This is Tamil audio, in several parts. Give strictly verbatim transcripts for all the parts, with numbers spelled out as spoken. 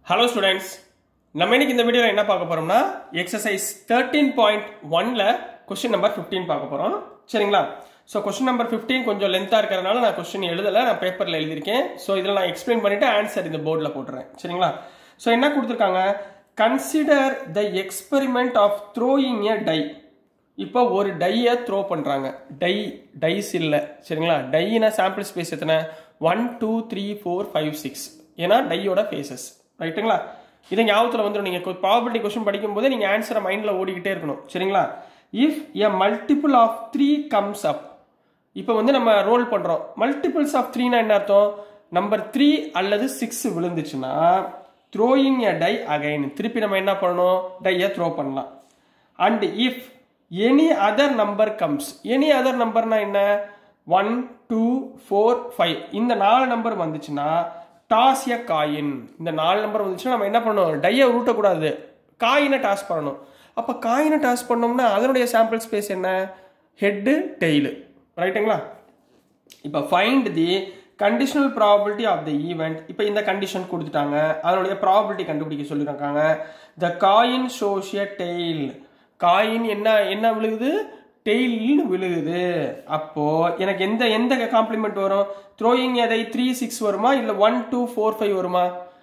Hello students, நம்ம இன்னைக்கு இந்த வீடியோல என்ன பார்க்க போறோம்னா exercise thirteen point one ல question number fifteen பார்க்க போறோம். சரிங்களா? சோ question number fifteen கொஞ்சம் லெந்தா இருக்கறனால நான் question எழுதல, நான் பேப்பர்ல எழுதி இருக்கேன். சோ இதெல்லாம் நான் எக்ஸ்பிளைன் பண்ணிட்டு ஆன்சர் இந்த போர்ட்ல போடுறேன். சரிங்களா? சோ என்ன கொடுத்திருக்காங்க? Consider the experiment of throwing a die. இப்போ ஒரு டைய த்ரோ பண்றாங்க. டை டைஸ் இல்ல. சரிங்களா? டைனா சாம்பிள் ஸ்பேஸ் எத்தனை? one two three four five six. ஏனா டையோட ஃபேसेस. ரைட்டுங்களா? இத ஞாபகத்துல வந்துரும். நீங்க ப்ராபபிலிட்டி क्वेश्चन படிக்கும்போது நீங்க ஆன்சரை மைண்ட்ல ஓடிக்கிட்டே இருக்கணும். சரிங்களா? if a multiple of three comes up. இப்போ வந்து நம்ம ரோல் பண்றோம். multiples of three னா என்ன அர்த்தம்? நம்பர் three அல்லது six விழுந்துச்சுனா throwing a die again. திருப்பி நம்ம என்ன பண்ணனும்? டைய த்ரோ பண்ணலாம். and if any other number comes. any other number னா என்ன? one two four five. இந்த நாலு நம்பர் வந்துச்சுனா toss a coin. இந்த நாலு நம்பர் வந்துச்சுனா நம்ம என்ன பண்ணனும்? டைய உருட்ட கூடாது. காயினை டாஸ் பண்ணனும். அப்ப காயினை டாஸ் பண்ணோம்னா அதனுடைய சாம்பிள் ஸ்பேஸ் என்ன? Head tail. ரைட்டுங்களா? இப்போ find the conditional probability of the event. இப்போ இந்த கண்டிஷன் கொடுத்துட்டாங்க. அதனுடைய probability கண்டுபிடிக்க சொல்லிருக்காங்க. the coin shows a tail. Coin என்ன என்ன விழுகுது? டெயில் விழுகுது. அப்போ எனக்கு எந்த எந்த காம்ப்ளிமெண்ட் வரும்? த்ரோயிங் எதை three six வருமா இல்ல one two four five வருமா?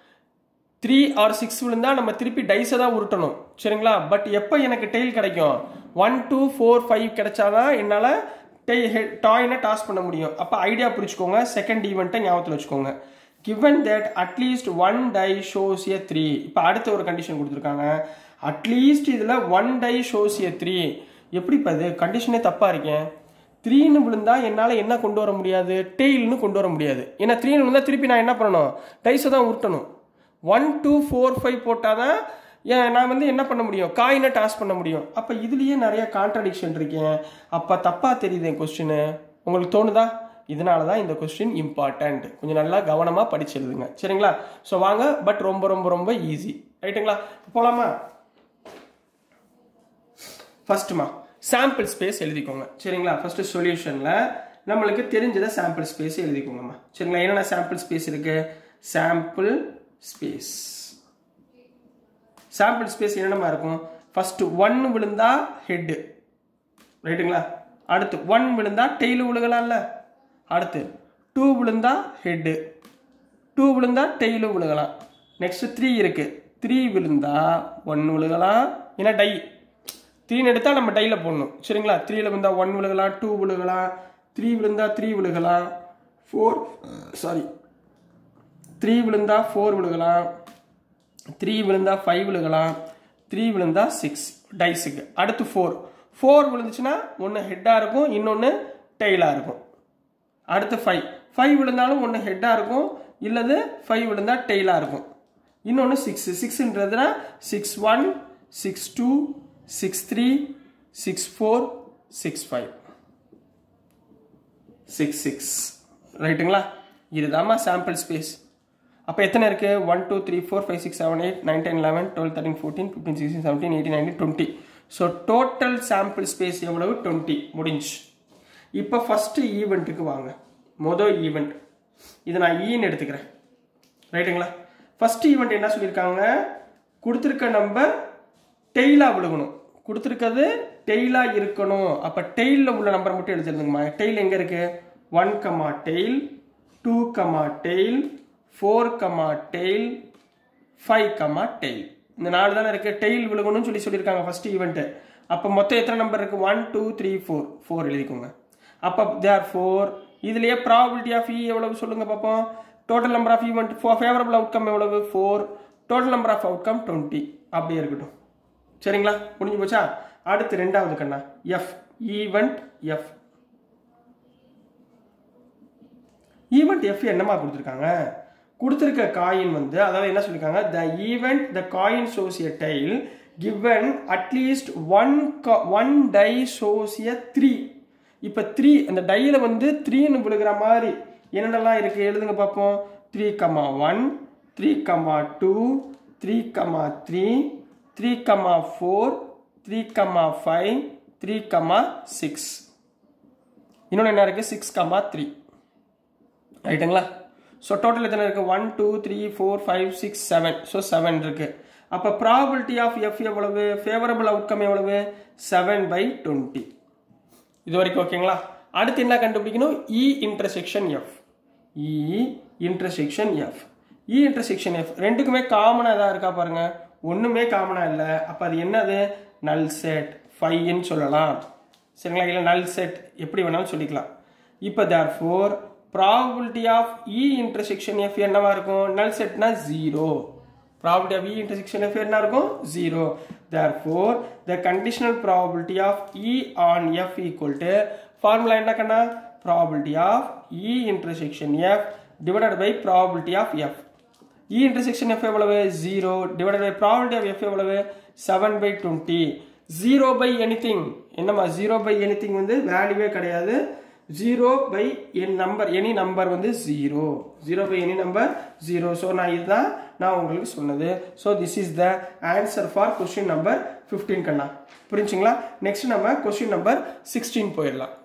three or six விழுந்தா நம்ம திருப்பி டைஸை தான் உருட்டணும். சரிங்களா? பட் எப்போ எனக்கு டெயில் கிடைக்கும்? one two four five கிடைச்சாதான் என்னால டாயினை டாஸ் பண்ண முடியும். அப்ப ஐடியா புரிச்சுக்கோங்க. செகண்ட் ஈவெண்ட்டை ஞாபகத்தில் வச்சுக்கோங்க. given that at least one die shows a three. இப்போ அடுத்த ஒரு கண்டிஷன் கொடுத்துருக்காங்க. அட்லீஸ்ட் இதுல one die shows a three. எப்படி பது கண்டிஷனே தப்பா இருக்கேன். three ன்னு விழுந்தா என்னால என்ன கொண்டு வர முடியாது? டெயில்னு கொண்டு வர முடியாது. ஏன்னா three ன்னு விழுந்தா திருப்பி நான் என்ன பண்ணணும்? டைஸை தான் உருட்டணும். one two four five போட்டாதான் நான் வந்து என்ன பண்ண முடியும்? காயினை டாஸ் பண்ண முடியும். அப்ப இதுலயே நிறைய கான்ட்ரடிக்ஷன் இருக்கேன். அப்ப தப்பா தெரியுது என் கொஸ்டின். உங்களுக்கு தோணுதா? இதனாலதான் இந்த கொஸ்டின் இம்பார்ட்டன்ட். கொஞ்சம் நல்லா கவனமா படிச்சு எழுதுங்க. சரிங்களா? சோ வாங்க. பட் ரொம்ப ரொம்ப ரொம்ப ஈஸி. ரைட்டுங்களா? போலாமா? ஃபர்ஸ்ட்மா சாம்பிள் ஸ்பேஸ் எழுதிக்கோங்க. சரிங்களா? ஃபர்ஸ்ட் சொல்யூஷன்ல நம்மளுக்கு தெரிஞ்சத சாம்பிள் ஸ்பேஸ் எழுதிக்கோங்கம்மா. சரிங்களா? என்னென்ன சாம்பிள் ஸ்பேஸ் இருக்கு? சாம்பிள் ஸ்பேஸ் சாம்பிள் ஸ்பேஸ் என்னமா இருக்கும்? ஃபர்ஸ்ட் one விழுந்தா ஹெட். ரைட்டுங்களா? அடுத்து one விழுந்தா டெயில் விழுகலாம்ல. அடுத்து two விழுந்தா ஹெட். two விழுந்தா டெயில் விழுகலாம். நெக்ஸ்ட் three இருக்கு. three விழுந்தா one விழுகலாம். ஏன்னா டை three எடுத்தா நம்ம டைல போடணும். சரிங்களா? three ல விழுந்தா one விழுகலாம், two விழுகலாம், three விழுந்தா three விழுகலாம், four சாரி three விழுந்தா four விழுகலாம், three விழுந்தா five விழுகலாம், three விழுந்தா six டைஸ்க்கு. அடுத்து four. four விழுந்துச்சுனா ஒன்னு ஹெட்டா இருக்கும், இன்னொன்னு டெயிலா இருக்கும். அடுத்து five. five விழுந்தாலும் ஒன்னு ஹெட்டா இருக்கும், இல்லது five விழுந்தா டெயிலா இருக்கும். இன்னொன்னு six. six ன்றதுனா six one, six two, six three, six four, six five, six six. ரைட்டுங்களா? இதுதாம்மா சாம்பிள் ஸ்பேஸ். அப்ப எத்தனை இருக்கு? one two three four five six seven eight nine ten eleven twelve thirteen fourteen fifteen sixteen seventeen eighteen nineteen twenty. So total sample space எவ்வளவு? twenty. முடிஞ்சு. இப்போ ஃபர்ஸ்ட் ஈவெண்ட்டுக்கு வாங்க. மொதல் ஈவெண்ட் இதை நான் ஈன்னு எடுத்துக்கிறேன். ரைட்டுங்களா? ஃபர்ஸ்ட் ஈவெண்ட் என்ன சொல்லியிருக்காங்க? கொடுத்துருக்க நம்பர் டெய்லா விழுகணும். கொடுத்துருக்கிறது டெய்லா இருக்கணும். அப்ப டெய்ல உள்ள நம்பர் மட்டும் எடுத்துருந்துங்கம்மா. டெய்ல் எங்க இருக்கு? one comma tail, two comma tail, four comma tail, five comma tail. இந்த நாலு தானே இருக்கு. டெய்ல் விழுகணும்னு சொல்லி சொல்லியிருக்காங்க ஃபர்ஸ்ட் ஈவெண்ட். அப்ப மொத்தம் எத்தனை நம்பர் இருக்கு? one two three four. four எழுதிக்கோங்க. அப்ப therefore இதுலயே probability of E எவ்வளவு சொல்லுங்க பாப்போம். Total number of event favourable outcome எவ்வளவு? four. Total number of outcome twenty. அப்படியே இருக்கட்டும். சரிங்களா? முடிஞ்சு போச்சா? அடுத்து ரெண்டாவது கண்ணா F. Event F. Event F என்னமா கொடுத்திருக்காங்க? கொடுத்திருக்க காயின் வந்து அதாவது என்ன சொல்லிருக்காங்க? the event the coin shows a tail given at least one one die shows a three. இப்ப three அந்த டைல வந்து three ன்னு விழுகிற மாதிரி என்னென்னலாம் இருக்கு எழுதுங்க பாப்போம். three comma one, three comma two, three comma three, three comma four, three comma five, three comma six. இன்னொன்னு என்ன இருக்கு? six comma three. ரைட்டுங்களா? ஸோ டோட்டல் எத்தனை இருக்குது? One two three four five six seven. So seven இருக்குது. அப்போ ப்ராபபிலிட்டி ஆஃப் எஃப் எவ்வளவு? ஃபேவரபிள் அவுட்கம் எவ்வளவு? Seven by twenty. இது வரைக்கும் ஓகேங்களா? அடுத்து என்ன கண்டுபிடிக்கணும்? E intersection F. E intersection F. E intersection F ரெண்டுக்குமே காமனாக எதாவது இருக்கா பாருங்க. ஒன்றுமே காமனாக இல்லை. அப்போ அது என்னது? நல் செட் ஃபைன்னு சொல்லலாம். சரிங்களா? இல்லை நல் செட் எப்படி வேணாலும் சொல்லிக்கலாம். இப்போ therefore probability of E intersection F என்னவா இருக்கும்? நல் செட்னா zero. Probability of E intersection F என்ன இருக்கும்? zero. Therefore, the conditional probability of E on F equal to formula என்ன கண்ணா? Probability of E intersection F divided by probability of F. E intersection F எவ்வளவு? zero divided by probability of F எவ்வளவு? seven by twenty. zero by anything. என்னமா zero by anything வந்து வேல்யூவே கிடையாது. zero by any number, any number வந்து zero. zero by any number zero. So நான் இதுதான் நான் உங்களுக்கு சொன்னது. So this is the answer for question number fifteen கண்ணா. புரிஞ்சுங்களா? நெக்ஸ்ட் நம்ம question number sixteen போயிடலாம்.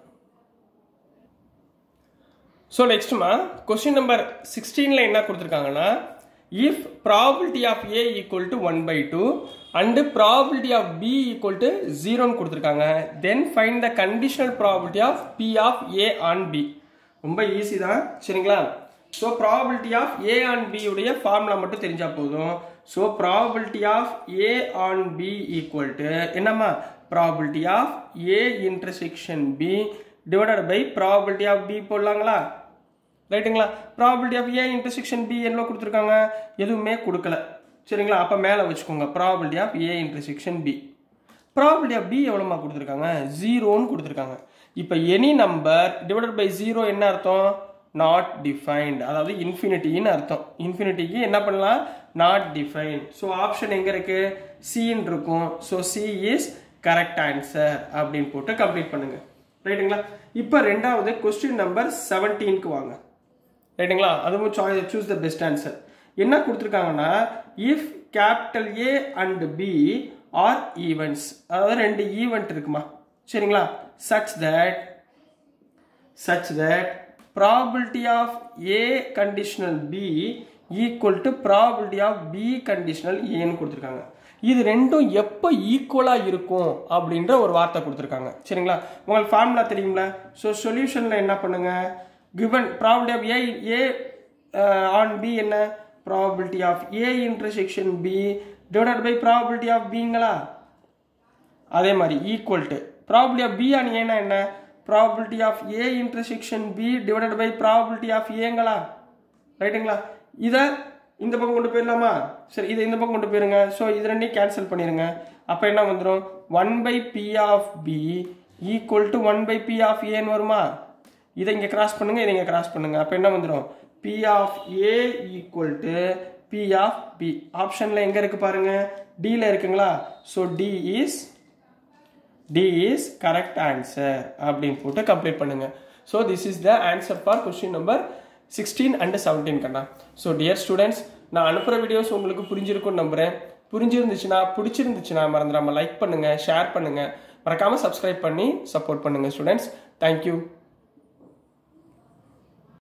So next மா question number sixteen ல என்ன கொடுத்திருக்காங்கன்னா, if probability of A equal to one by two and probability of B equal to zero ன்னு கொடுத்திருக்காங்க, then find the conditional probability of P of A on B. ரொம்ப ஈஸி தான். சரிங்களா? So probability of A on B உடைய ஃபார்முலா மட்டும் தெரிஞ்சா போதும். So probability of A on B equal to என்னம்மா? Probability of A intersection B divided by probability of B போடலாங்களா? ரைட்டுங்களா? Probability of A intersection B என்ன கொடுத்துருக்காங்க? எதுவுமே கொடுக்கல. சரிங்களா? அப்போ மேலே வச்சுக்கோங்க probability of A intersection B. Probability of B எவ்வளோமா கொடுத்துருக்காங்க? ஜீரோன்னு கொடுத்துருக்காங்க. இப்போ any number divided by zero என்ன அர்த்தம்? Not defined. அதாவது இன்ஃபினிட்டின்னு அர்த்தம். இன்ஃபினிட்டிக்கு என்ன பண்ணலாம்? Not defined. ஸோ ஆப்ஷன் எங்கே இருக்கு? சின்னு இருக்கும். So C is correct answer அப்படின்னு போட்டு கம்ப்ளீட் பண்ணுங்க. ரைட்டுங்களா? இப்போ ரெண்டாவது கொஸ்டின் நம்பர் செவன்டீனுக்கு வாங்க. ரைட்டுங்களா? அதுவும் choice choose the best answer. என்ன கொடுத்துருக்காங்கன்னா, if capital A and B are events, அதாவது ரெண்டு ஈவெண்ட் இருக்குமா? சரிங்களா? such that such that probability of A conditional B equal to probability of B conditional A ன்னு கொடுத்துருக்காங்க. இது ரெண்டும் எப்போ ஈக்குவலாக இருக்கும் அப்படின்ற ஒரு வார்த்தை கொடுத்துருக்காங்க. சரிங்களா? உங்களுக்கு ஃபார்முலா தெரியுங்களா? ஸோ சொல்யூஷனில் என்ன பண்ணுங்க? given probability of A A uh, on B என்ன? probability of A intersection B divided by probability of Bங்களா? அதே மாதிரி equal to probability of B on A னா என்ன? probability of A intersection B divided by probability of Aங்களா? ரைட்டுங்களா? இதை இந்த பக்கம் கொண்டு போயிடலாமா? சரி, இதை இந்த பக்கம் கொண்டு போயிருங்க. ஸோ இது ரெண்டையும் கேன்சல் பண்ணிடுங்க. அப்போ என்ன வந்துடும்? One by P of B equal to one by P of ஏன்னு வருமா? இதை இங்கே கிராஸ் பண்ணுங்க, இதை இங்கே கிராஸ் பண்ணுங்க. அப்போ என்ன வந்துடும்? P of A equal to P of B. ஆப்ஷனில் எங்கே இருக்கு பாருங்க? டியில் இருக்குங்களா? So D is D is correct answer அப்படின்னு போட்டு கம்ப்ளீட் பண்ணுங்க. So this is the answer for question number sixteen and seventeen Kanna. So dear students, நான் அனுப்புற வீடியோஸ் உங்களுக்கு புரிஞ்சிருக்கும்னு நம்புறேன். புரிஞ்சிருந்துச்சுன்னா பிடிச்சிருந்துச்சுன்னா மறந்துடாம லைக் பண்ணுங்க, ஷேர் பண்ணுங்க, மறக்காம சப்ஸ்கிரைப் பண்ணி சப்போர்ட் பண்ணுங்க ஸ்டூடெண்ட்ஸ். தேங்க்யூ.